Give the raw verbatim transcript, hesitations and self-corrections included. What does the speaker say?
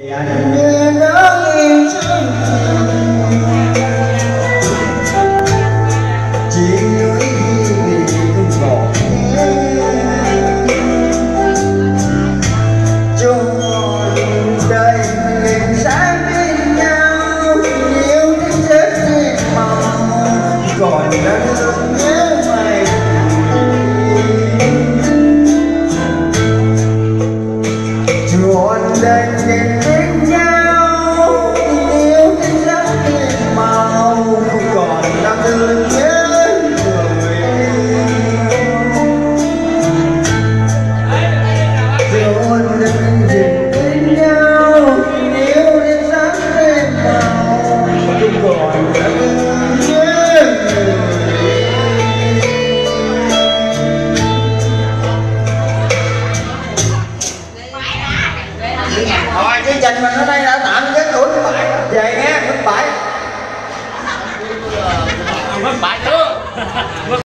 Rồi chương trình mình ở đây đã tạm kết thúc bài về nghe, thất bại. Thất bại chưa?